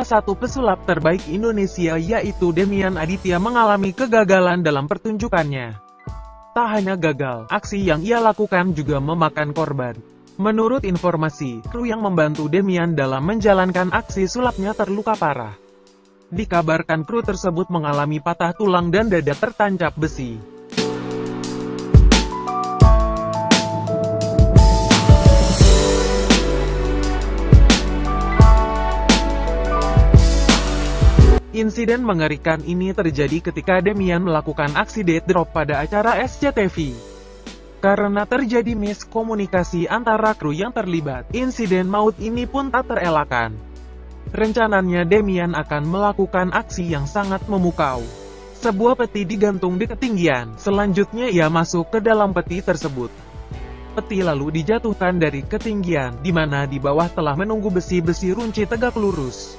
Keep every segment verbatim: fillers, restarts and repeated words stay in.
satu pesulap terbaik Indonesia yaitu Demian Aditya mengalami kegagalan dalam pertunjukannya. Tak hanya gagal, aksi yang ia lakukan juga memakan korban. Menurut informasi, kru yang membantu Demian dalam menjalankan aksi sulapnya terluka parah. Dikabarkan kru tersebut mengalami patah tulang dan dada tertancap besi. Insiden mengerikan ini terjadi ketika Demian melakukan aksi death drop pada acara S C T V. Karena terjadi miskomunikasi antara kru yang terlibat, insiden maut ini pun tak terelakkan. Rencananya Demian akan melakukan aksi yang sangat memukau. Sebuah peti digantung di ketinggian, selanjutnya ia masuk ke dalam peti tersebut. Peti lalu dijatuhkan dari ketinggian, di mana di bawah telah menunggu besi-besi runci tegak lurus.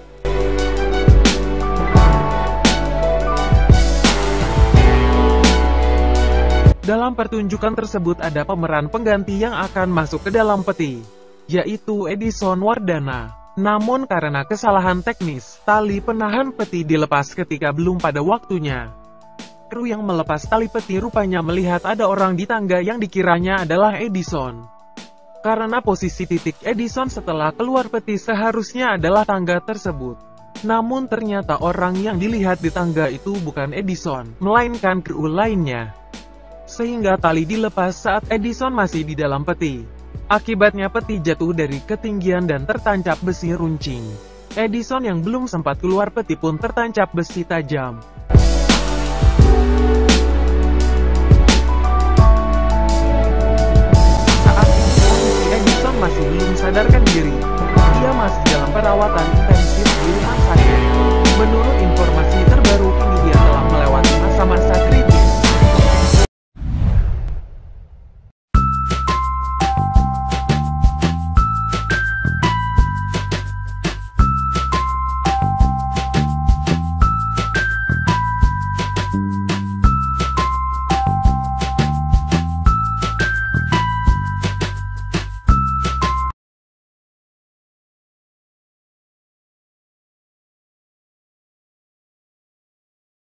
Dalam pertunjukan tersebut ada pemeran pengganti yang akan masuk ke dalam peti, yaitu Edison Wardana. Namun karena kesalahan teknis, tali penahan peti dilepas ketika belum pada waktunya. Kru yang melepas tali peti rupanya melihat ada orang di tangga yang dikiranya adalah Edison. Karena posisi titik Edison setelah keluar peti seharusnya adalah tangga tersebut. Namun ternyata orang yang dilihat di tangga itu bukan Edison, melainkan kru lainnya. Sehingga tali dilepas saat Edison masih di dalam peti. Akibatnya peti jatuh dari ketinggian dan tertancap besi runcing. Edison yang belum sempat keluar peti pun tertancap besi tajam.